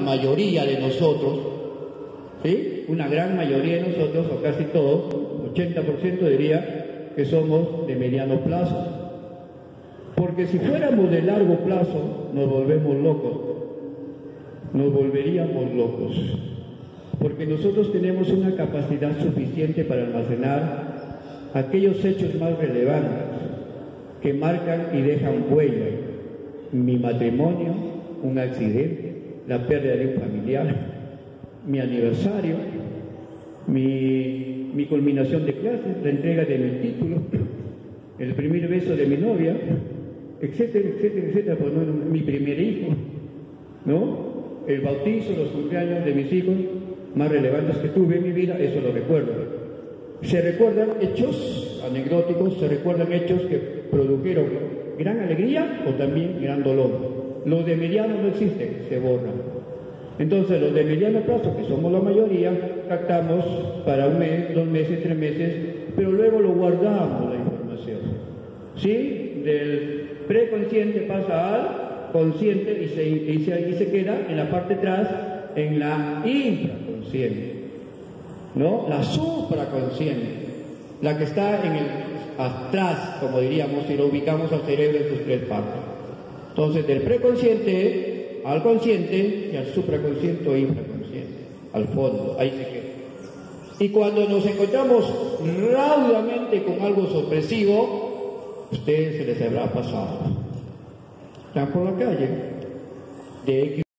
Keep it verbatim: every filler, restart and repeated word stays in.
mayoría de nosotros, ¿sí? Una gran mayoría de nosotros, o casi todos, ochenta por ciento diría que somos de mediano plazo. Porque si fuéramos de largo plazo, nos volvemos locos, nos volveríamos locos. Porque nosotros tenemos una capacidad suficiente para almacenar aquellos hechos más relevantes que marcan y dejan huella. Mi matrimonio, un accidente, la pérdida de un familiar, mi aniversario, mi, mi culminación de clases, la entrega de mi título, el primer beso de mi novia, etcétera, etcétera, etcétera, pues no, mi primer hijo, ¿no? El bautizo, los cumpleaños de mis hijos más relevantes que tuve en mi vida, eso lo recuerdo. Se recuerdan hechos anecdóticos, se recuerdan hechos que produjeron gran alegría o también gran dolor. Los de mediano no existen, se borran. Entonces los de mediano plazo, que somos la mayoría, captamos para un mes, dos meses, tres meses, pero luego lo guardamos la información. ¿Sí? Del preconsciente pasa al consciente y se, y se, y se queda en la parte de atrás, en la infraconsciente, ¿no? La supraconsciente, la que está en el atrás, como diríamos, si lo ubicamos al cerebro en sus tres partes. Entonces, del preconsciente al consciente y al supraconsciente o infraconsciente, al fondo, ahí se queda. Y cuando nos encontramos raudamente con algo sorpresivo, ustedes se les habrá pasado. Están por la calle, de X